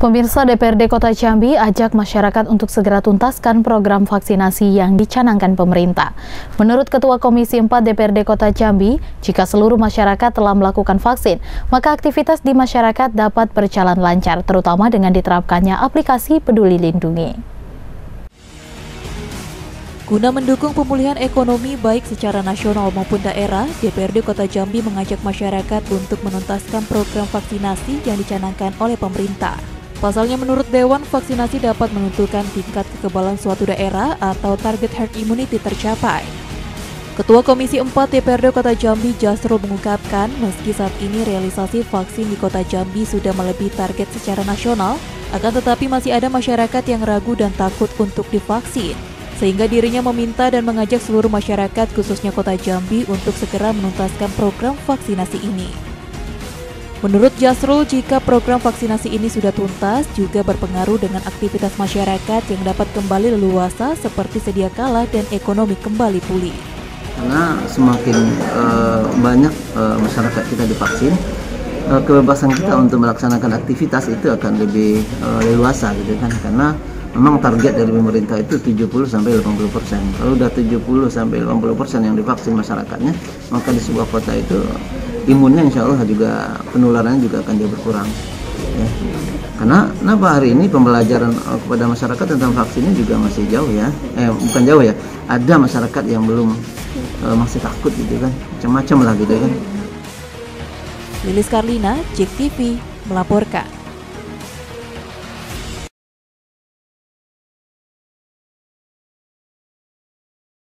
Pemirsa, DPRD Kota Jambi ajak masyarakat untuk segera tuntaskan program vaksinasi yang dicanangkan pemerintah. Menurut Ketua Komisi 4 DPRD Kota Jambi, jika seluruh masyarakat telah melakukan vaksin, maka aktivitas di masyarakat dapat berjalan lancar, terutama dengan diterapkannya aplikasi Peduli Lindungi. Guna mendukung pemulihan ekonomi baik secara nasional maupun daerah, DPRD Kota Jambi mengajak masyarakat untuk menuntaskan program vaksinasi yang dicanangkan oleh pemerintah. Pasalnya, menurut Dewan, vaksinasi dapat menentukan tingkat kekebalan suatu daerah atau target herd immunity tercapai. Ketua Komisi 4 DPRD Kota Jambi, Jasrul, mengungkapkan meski saat ini realisasi vaksin di Kota Jambi sudah melebihi target secara nasional, akan tetapi masih ada masyarakat yang ragu dan takut untuk divaksin. Sehingga dirinya meminta dan mengajak seluruh masyarakat, khususnya Kota Jambi, untuk segera menuntaskan program vaksinasi ini. Menurut Jasrul, jika program vaksinasi ini sudah tuntas, juga berpengaruh dengan aktivitas masyarakat yang dapat kembali leluasa seperti sedia kala dan ekonomi kembali pulih. Karena semakin banyak masyarakat kita divaksin, kebebasan kita untuk melaksanakan aktivitas itu akan lebih leluasa gitu kan, karena memang target dari pemerintah itu 70-80%. Kalau udah 70-80% yang divaksin masyarakatnya, maka di sebuah kota itu imunnya insya Allah juga penularannya juga akan berkurang. Ya. Karena kenapa hari ini pembelajaran kepada masyarakat tentang vaksinnya juga masih jauh ya, bukan jauh ya, ada masyarakat yang belum masih takut gitu kan, macam-macam lah gitu kan. Lilis Karlina, JEK TV melaporkan.